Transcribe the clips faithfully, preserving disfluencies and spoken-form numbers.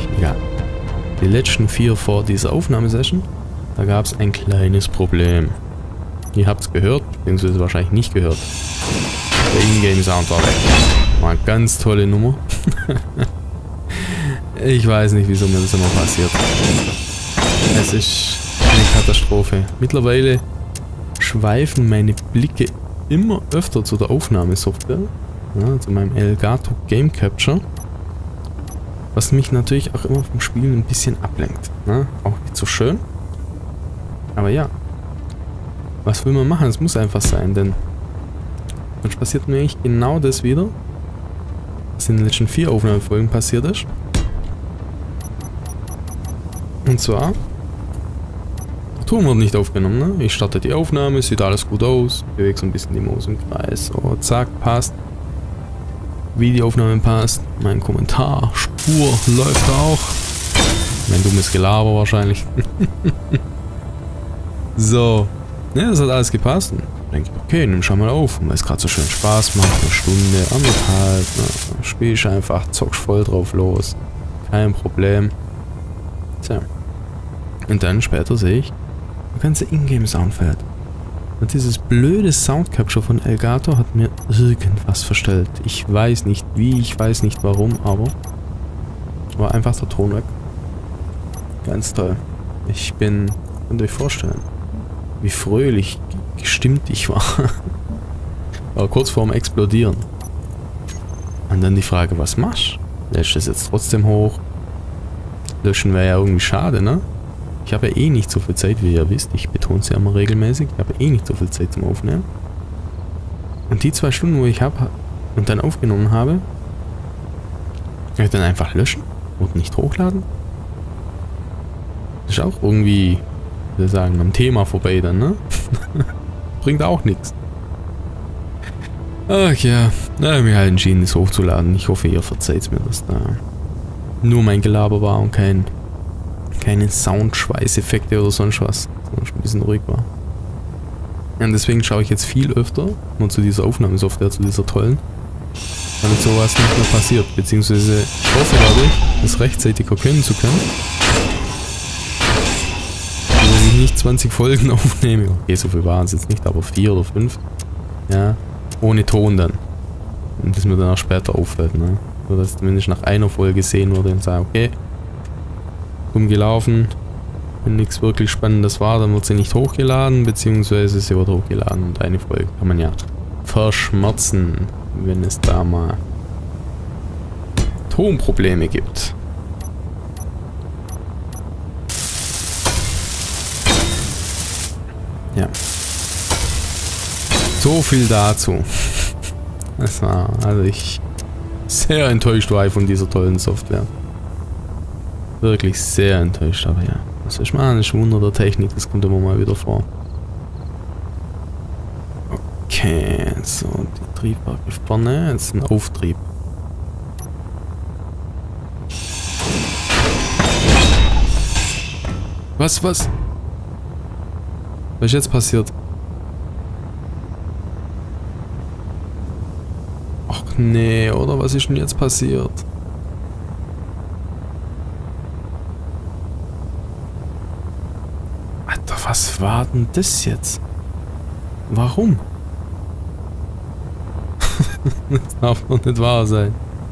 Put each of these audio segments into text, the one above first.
Egal. Die letzten vier vor dieser Aufnahmesession, da gab es ein kleines Problem. Ihr habt es gehört, beziehungsweise wahrscheinlich nicht gehört. Der Ingame-Sound war weg. War eine ganz tolle Nummer. Ich weiß nicht, wieso mir das immer passiert. Es ist eine Katastrophe. Mittlerweile schweifen meine Blicke immer öfter zu der Aufnahmesoftware. Ja, zu meinem Elgato Game Capture. Was mich natürlich auch immer vom Spielen ein bisschen ablenkt. Ne? Auch nicht so schön. Aber ja. Was will man machen? Es muss einfach sein, denn sonst passiert mir eigentlich genau das wieder, was in den letzten vier Aufnahmefolgen passiert ist. Und zwar, der Ton wird nicht aufgenommen. Ne? Ich starte die Aufnahme, sieht alles gut aus, bewege so ein bisschen die Maus im Kreis. So, zack, passt. Wie die Aufnahme passt. Mein Kommentar, Spur läuft auch. Mein dummes Gelaber wahrscheinlich. So. Ja, das hat alles gepasst. Und denke ich, okay, nimm schon mal auf. Weil es gerade so schön Spaß macht. Eine Stunde, anderthalb. Ne? Spiel ich einfach, zockst voll drauf los. Kein Problem. Tja. Und dann später sehe ich, der ganze Ingame-Sound fällt. Und dieses blöde Soundcapture von Elgato hat mir irgendwas verstellt. Ich weiß nicht wie, ich weiß nicht warum, aber war einfach der Ton weg. Ganz toll. Ich bin, könnt ihr euch vorstellen, wie fröhlich gestimmt ich war. War kurz vorm Explodieren. Und dann die Frage, was machst du? Lässt es jetzt trotzdem hoch? Löschen wäre ja irgendwie schade, ne? Ich habe ja eh nicht so viel Zeit, wie ihr wisst. Ich betone es ja immer regelmäßig. Ich habe eh nicht so viel Zeit zum Aufnehmen. Und die zwei Stunden, wo ich habe und dann aufgenommen habe, ich dann einfach löschen und nicht hochladen. Das ist auch irgendwie, wie soll ich sagen, am Thema vorbei dann, ne? Bringt auch nichts. Ach ja, na, ich habe mich halt entschieden, das hochzuladen. Ich hoffe, ihr verzeiht mir, dass da nur mein Gelaber war und kein keine Soundschweißeffekte oder sonst was, sondern schon ein bisschen ruhig war. Ja, und deswegen schaue ich jetzt viel öfter nur zu dieser Aufnahmesoftware, zu dieser tollen, damit sowas nicht mehr passiert, beziehungsweise ich hoffe dadurch, es rechtzeitig erkennen zu können, dass ich nicht zwanzig Folgen aufnehme. Okay, so viel waren es jetzt nicht, aber vier oder fünf, ja, ohne Ton dann. Und das mir dann auch später auffällt, ne? Nur dass ich zumindest nach einer Folge sehen würde und sage, okay, gelaufen. Wenn nichts wirklich Spannendes war, dann wird sie nicht hochgeladen, beziehungsweise sie wird hochgeladen und eine Folge kann man ja verschmerzen, wenn es da mal Tonprobleme gibt. Ja. So viel dazu. Das war, also ich sehr enttäuscht war ich von dieser tollen Software. Wirklich sehr enttäuscht, aber ja. Das ist mal ein Wunder der Technik, das kommt immer mal wieder vor. Okay, so, die Triebwerke vorne, jetzt ein Auftrieb. Was, was? Was ist jetzt passiert? Ach nee, oder was ist denn jetzt passiert? Was war denn das jetzt? Warum? Das darf doch nicht wahr sein.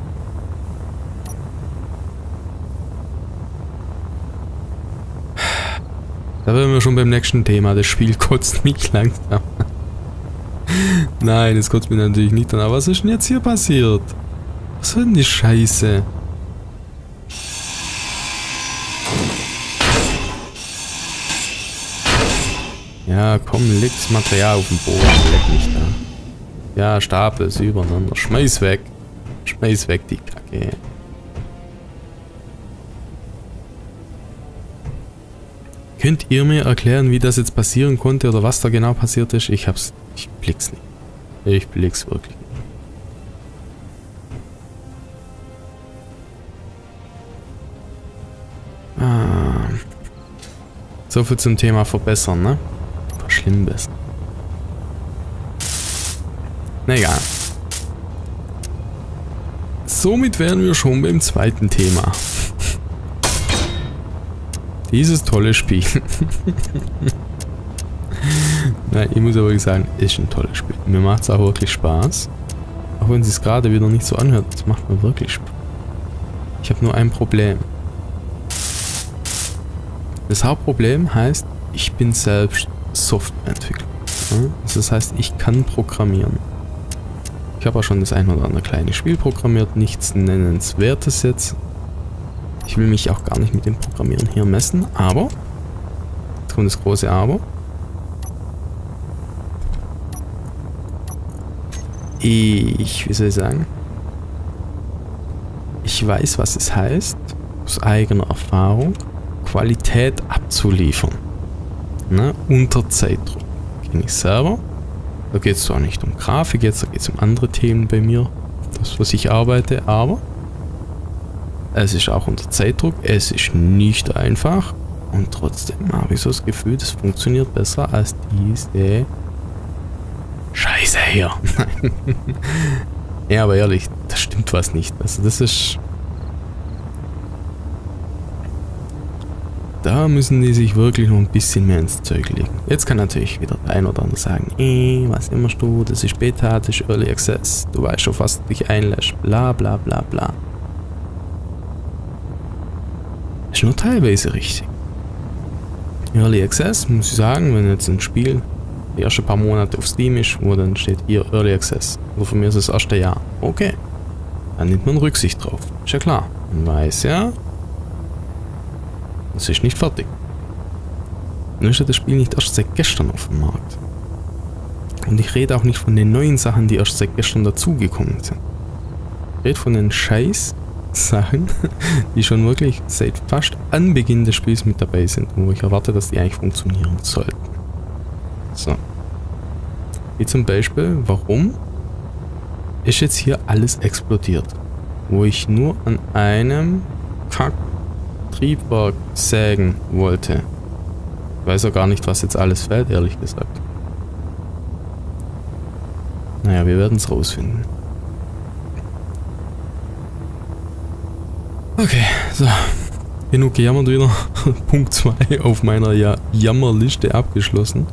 Da wären wir schon beim nächsten Thema. Das Spiel kotzt mich langsam. Nein, es kotzt mich natürlich nicht an. Aber was ist denn jetzt hier passiert? Was war denn die Scheiße? Ja, komm, leg das Material auf den Boden, leck mich da. Ja, Stapel ist übereinander. Schmeiß weg. Schmeiß weg, die Kacke. Könnt ihr mir erklären, wie das jetzt passieren konnte oder was da genau passiert ist? Ich hab's. Ich blick's nicht. Ich blick's wirklich nicht. Ah. So viel zum Thema verbessern, ne? Schlimm bist. Na egal. Somit wären wir schon beim zweiten Thema. Dieses tolle Spiel. Nein, ich muss aber wirklich sagen, ist ein tolles Spiel. Mir macht es auch wirklich Spaß. Auch wenn es sich gerade wieder nicht so anhört, es macht mir wirklich Spaß. Ich habe nur ein Problem. Das Hauptproblem heißt, ich bin selbst Softwareentwickler. Also das heißt, ich kann programmieren. Ich habe auch schon das ein oder andere kleine Spiel programmiert, nichts Nennenswertes jetzt. Ich will mich auch gar nicht mit dem Programmieren hier messen, aber, jetzt kommt das große Aber, ich, wie soll ich sagen, ich weiß, was es heißt, aus eigener Erfahrung, Qualität abzuliefern. Ne? Unter Zeitdruck. Kenne ich selber. Da geht es zwar nicht um Grafik jetzt, da geht es um andere Themen bei mir, das, was ich arbeite, aber es ist auch unter Zeitdruck, es ist nicht einfach und trotzdem habe ich so das Gefühl, das funktioniert besser als diese Scheiße hier. Ja, aber ehrlich, das stimmt was nicht. Also das ist... Da müssen die sich wirklich noch ein bisschen mehr ins Zeug legen. Jetzt kann natürlich wieder der ein oder andere sagen, eh, was immer du, das ist Beta, das ist Early Access, du weißt schon, was du dich einlässt, bla bla bla bla. Das ist nur teilweise richtig. Early Access, muss ich sagen, wenn jetzt ein Spiel die ersten paar Monate auf Steam ist, wo dann steht hier Early Access, oder von mir ist es das erste Jahr, okay, dann nimmt man Rücksicht drauf, ist ja klar. Man weiß ja, es ist nicht fertig. Nun ist ja das Spiel nicht erst seit gestern auf dem Markt. Und ich rede auch nicht von den neuen Sachen, die erst seit gestern dazugekommen sind. Ich rede von den scheiß Sachen, die schon wirklich seit fast Anbeginn des Spiels mit dabei sind, wo ich erwarte, dass die eigentlich funktionieren sollten. So. Wie zum Beispiel, warum ist jetzt hier alles explodiert? Wo ich nur an einem Kack Triebwerk sägen wollte. Ich weiß auch gar nicht, was jetzt alles fällt, ehrlich gesagt. Naja, wir werden es rausfinden. Okay, so. Genug gejammert wieder. Punkt zwei auf meiner ja Jammerliste abgeschlossen.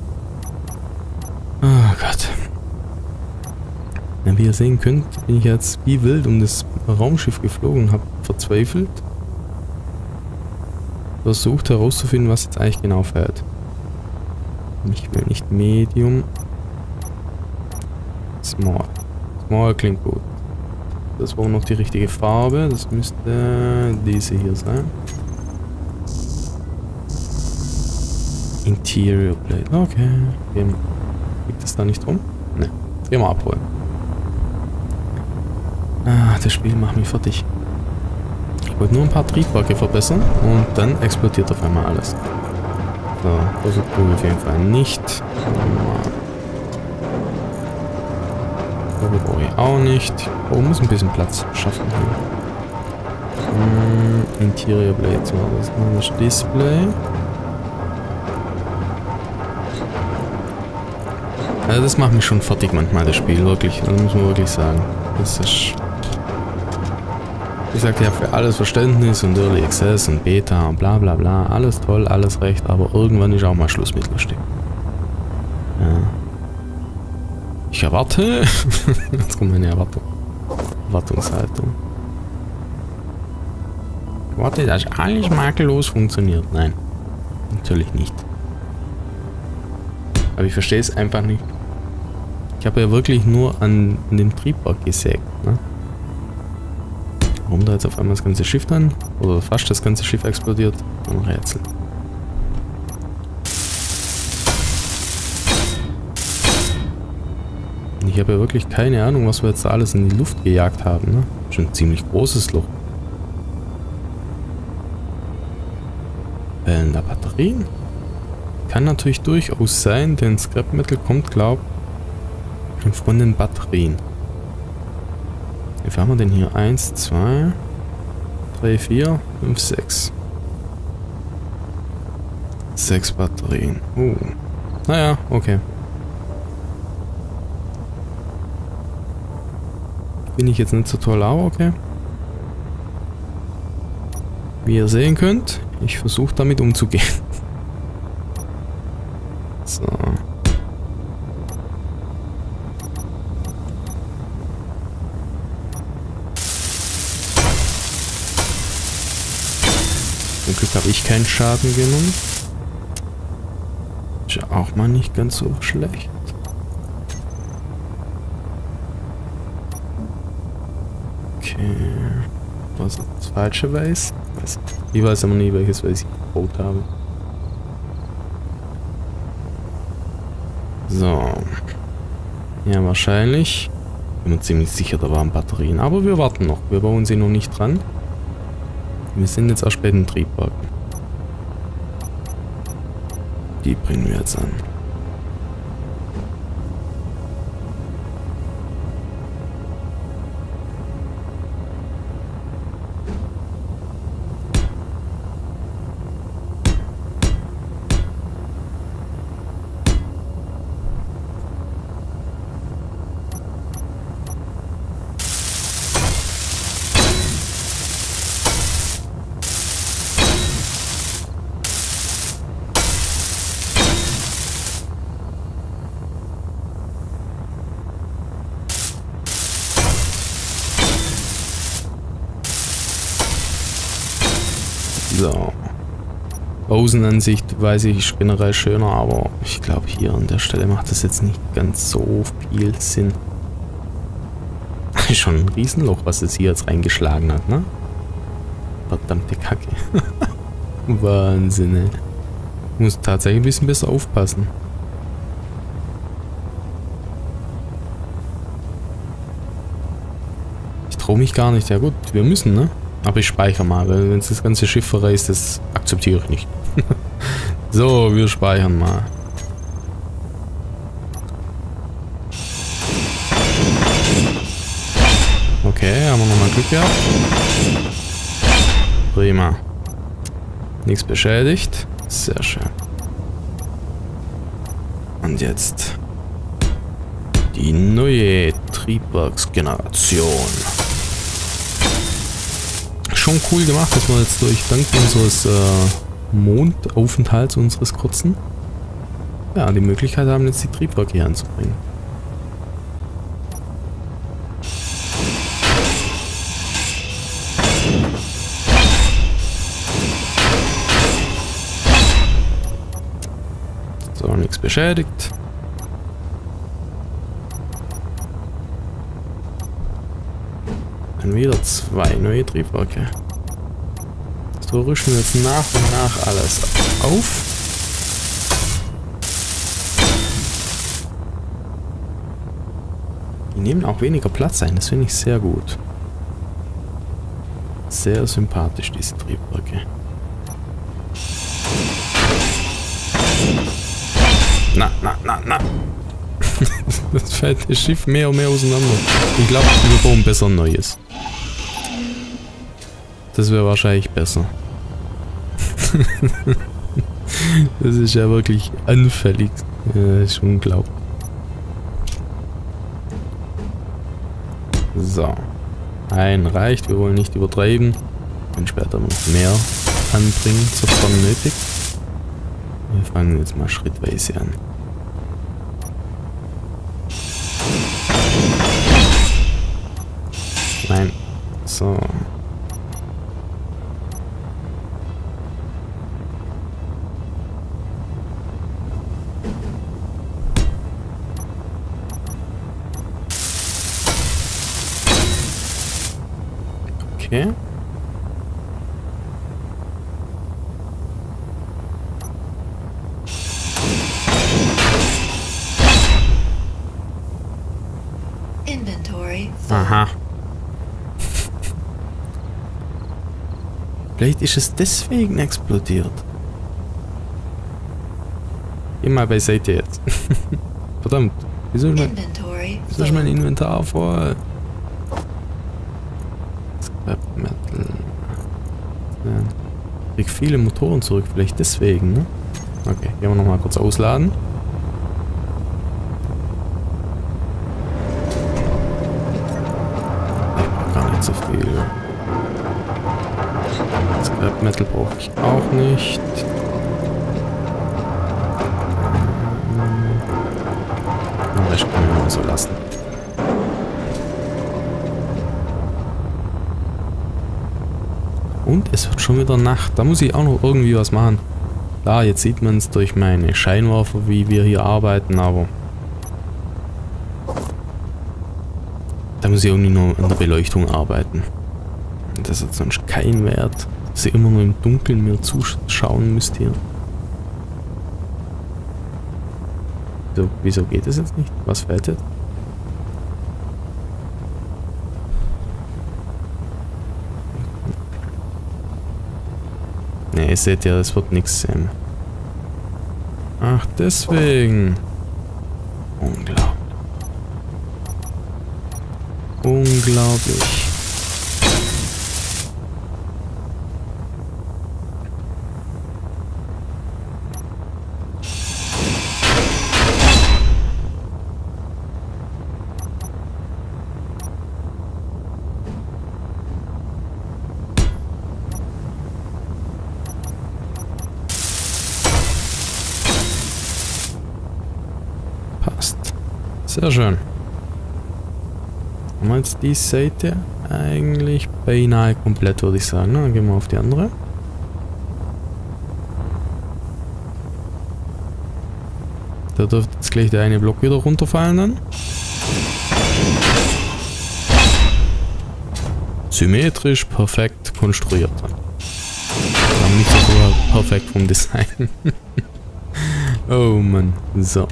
Oh Gott. Ja, wie ihr sehen könnt, bin ich jetzt wie wild um das Raumschiff geflogen und habe verzweifelt versucht herauszufinden, was jetzt eigentlich genau fällt. Ich will nicht Medium. Small. Small klingt gut. Das war noch die richtige Farbe. Das müsste diese hier sein. Interior Plate. Okay. Liegt das da nicht rum? Ne. Gehen wir abholen. Ah, das Spiel macht mich fertig. Ich wollte nur ein paar Triebwerke verbessern und dann explodiert auf einmal alles. So, das tue ich auf jeden Fall nicht. Das brauche ich auch nicht. Oh, muss ein bisschen Platz schaffen hier. Hm, Interior Blade, so, das ist das Display. Also das macht mich schon fertig manchmal, das Spiel, wirklich. Das muss man wirklich sagen. Das ist... Ich sagte ja, für alles Verständnis und Early Access und Beta und bla bla bla, alles toll, alles recht, aber irgendwann ist auch mal Schluss mit lustig. Ja. Ich erwarte... Jetzt kommt meine Erwartung. Erwartungshaltung. Ich erwarte, dass alles makellos funktioniert. Nein, natürlich nicht. Aber ich verstehe es einfach nicht. Ich habe ja wirklich nur an, an dem Triebwerk gesägt, ne? Warum da jetzt auf einmal das ganze Schiff dann, oder fast das ganze Schiff explodiert, ein Rätsel. Ich habe ja wirklich keine Ahnung, was wir jetzt da alles in die Luft gejagt haben, ne? Schon ein ziemlich großes Loch. Fällender Batterien? Kann natürlich durchaus sein, denn Scrap Metal kommt, glaube ich, von den Batterien. Wie viel haben wir denn hier? eins, zwei, drei, vier, fünf, sechs. sechs Batterien. Uh. Naja, okay. Bin ich jetzt nicht so toll, aber okay. Wie ihr sehen könnt, Ich versuche damit umzugehen. So. Zum Glück habe ich keinen Schaden genommen. Ist ja auch mal nicht ganz so schlecht. Okay. Was das falsche weiß? Ich weiß aber nie, welches Weiß ich gebaut habe. So. Ja, wahrscheinlich. Bin mir ziemlich sicher, da waren Batterien. Aber wir warten noch. Wir bauen sie noch nicht dran. Wir sind jetzt erst bei den Triebwagen. Die bringen wir jetzt an. So. Außenansicht weiß ich, ist generell schöner, aber ich glaube hier an der Stelle macht das jetzt nicht ganz so viel Sinn. Ist schon ein Riesenloch, was es hier jetzt reingeschlagen hat, ne? Verdammte Kacke. Wahnsinn, ey. Muss tatsächlich ein bisschen besser aufpassen. Ich traue mich gar nicht. Ja gut, wir müssen, ne? Aber ich speichere mal, weil wenn es das ganze Schiff verreist, das akzeptiere ich nicht. So, wir speichern mal. Okay, haben wir nochmal Glück gehabt. Prima. Nichts beschädigt. Sehr schön. Und jetzt die neue Triebwerksgeneration. Schon cool gemacht, dass wir jetzt durch dank unseres äh, Mondaufenthalts, unseres kurzen, ja, die Möglichkeit haben, jetzt die Triebwerke hier anzubringen. So, nichts beschädigt. Dann wieder zwei neue Triebwerke. So rüsten wir jetzt nach und nach alles auf. Die nehmen auch weniger Platz ein, das finde ich sehr gut. Sehr sympathisch, diese Triebwerke. Na, na, na, na. Das fällt das Schiff mehr und mehr auseinander. Ich glaube, wir bauen besser ein neues. Das wäre wahrscheinlich besser. Das ist ja wirklich anfällig. Ja, das ist unglaublich. So. Ein reicht, wir wollen nicht übertreiben. Und später noch mehr anbringen, sofern nötig. Wir fangen jetzt mal schrittweise an. Nein. So. Okay. Inventory. Aha. Vielleicht ist es deswegen explodiert. Geh mal beiseite jetzt. Verdammt. Wieso ist mein, wieso ist mein Inventar voll? Scrap Metal. Ja. Ich krieg viele Motoren zurück, vielleicht deswegen, ne? Okay, gehen wir nochmal kurz ausladen. Ich brauch gar nicht so viel. Scrap Metal brauche ich auch nicht. Den Rest können wir mal so lassen. Und es wird schon wieder Nacht. Da muss ich auch noch irgendwie was machen. Klar, jetzt sieht man es durch meine Scheinwerfer, wie wir hier arbeiten, aber da muss ich irgendwie nur an der Beleuchtung arbeiten. Das hat sonst keinen Wert, dass ihr immer nur im Dunkeln mir zuschauen müsst hier. So, wieso geht es jetzt nicht? Was fällt jetzt? Ne, ihr seht ja, es wird nichts sehen. Ach, deswegen. Unglaublich. Unglaublich. Sehr schön. Haben wir jetzt die Seite eigentlich beinahe komplett, würde ich sagen. Dann gehen wir auf die andere. Da dürfte jetzt gleich der eine Block wieder runterfallen dann. Symmetrisch, perfekt konstruiert. Dann nicht sogar perfekt vom Design. Oh Mann. So.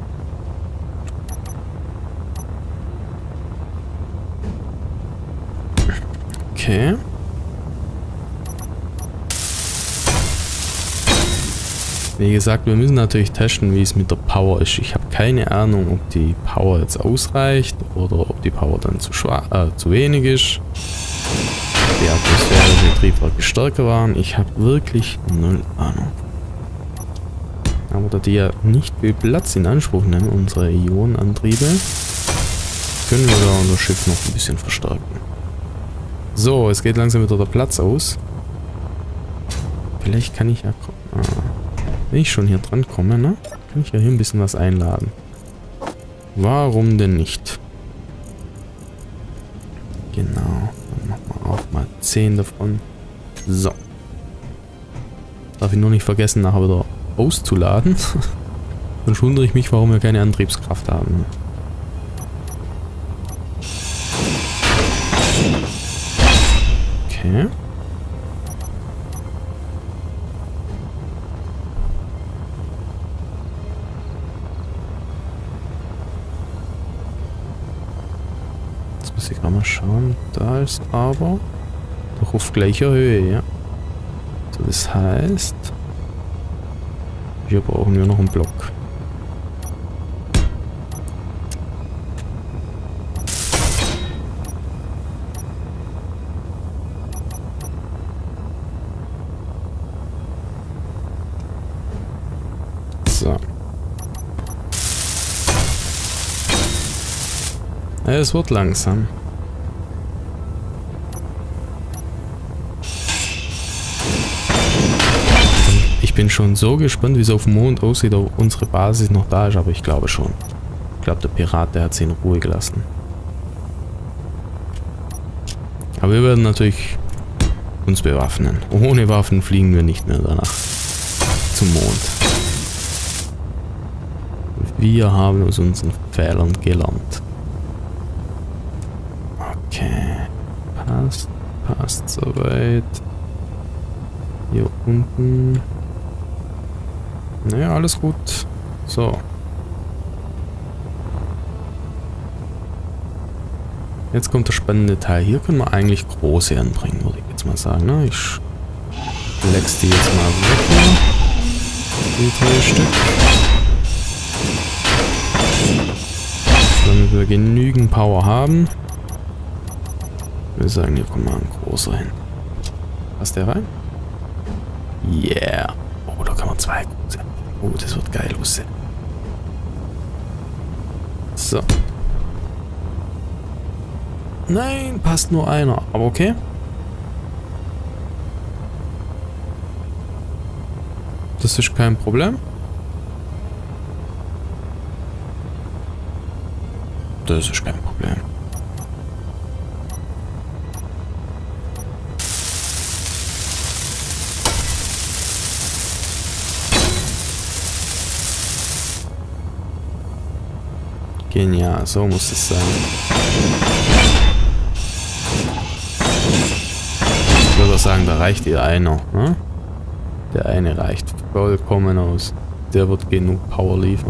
Okay. Wie gesagt, wir müssen natürlich testen, wie es mit der Power ist. Ich habe keine Ahnung, ob die Power jetzt ausreicht oder ob die Power dann zu schwach, äh, zu wenig ist. Die Atmosphäre, die Triebwerke stärker waren. Ich habe wirklich null Ahnung. Aber da die ja nicht viel Platz in Anspruch nehmen, unsere Ionenantriebe, können wir da unser Schiff noch ein bisschen verstärken. So, es geht langsam wieder der Platz aus. Vielleicht kann ich ja... Ah, wenn ich schon hier dran komme, ne? Kann ich ja hier ein bisschen was einladen. Warum denn nicht? Genau. Dann machen wir auch mal zehn davon. So. Darf ich nur nicht vergessen, nachher wieder auszuladen. Dann wundere ich mich, warum wir keine Antriebskraft haben. Okay. Jetzt muss ich gerade mal schauen. Da ist aber doch auf gleicher Höhe, ja. So, das heißt, hier brauchen wir noch einen Block. So. Es wird langsam. Ich bin schon so gespannt, wie es auf dem Mond aussieht, ob unsere Basis noch da ist, aber ich glaube schon. Ich glaube, der Pirat, der hat sie in Ruhe gelassen. Aber wir werden natürlich uns bewaffnen. Ohne Waffen fliegen wir nicht mehr danach zum Mond. Wir haben aus unseren Fehlern gelernt. Okay. Passt, passt soweit. Hier unten. Naja, alles gut. So. Jetzt kommt der spannende Teil. Hier können wir eigentlich große anbringen, würde ich jetzt mal sagen. Ne? Ich flex die jetzt mal weg. Die drei Stück. Damit wir genügend Power haben. Wir sagen, hier kommt mal ein großer hin. Passt der rein? Yeah. Oh, da kann man zwei große. Oh, das wird geil aussehen. So. Nein, passt nur einer. Aber okay. Das ist kein Problem. Das ist kein Problem. Genial, so muss es sein. Ich würde sagen, da reicht ihr einer. Ne? Der eine reicht vollkommen aus. Der wird genug Power liefern.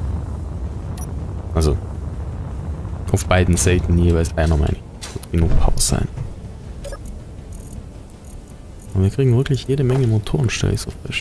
Also, auf beiden Seiten jeweils einer, meine ich. Wird genug Power sein. Und wir kriegen wirklich jede Menge Motoren, stelle ich so fest.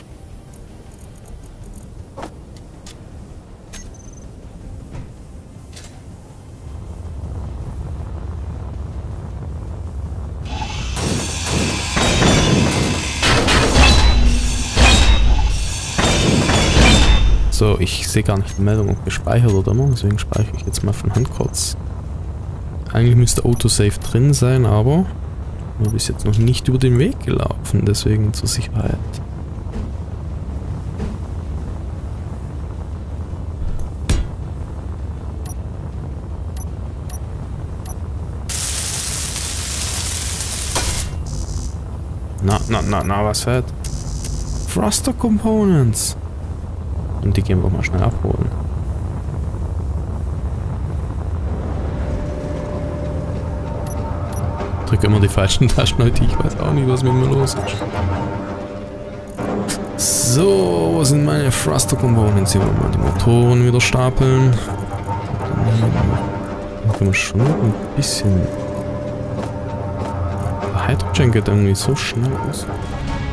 So, ich sehe gar nicht die Meldung, ob gespeichert oder immer, deswegen speichere ich jetzt mal von Hand kurz. Eigentlich müsste Autosave drin sein, aber mir ist jetzt noch nicht über den Weg gelaufen, deswegen zur Sicherheit. Na, na, na, na, was fährt? Thruster Components! Und die gehen wir mal schnell abholen. Drücke immer die falschen Taschen heute. Ich weiß auch nicht, was mit mir los ist. So, wo sind meine Thruster Components? Hier wollen wir mal die Motoren wieder stapeln. Dann können wir schon ein bisschen... Der Hydrogen geht irgendwie so schnell aus.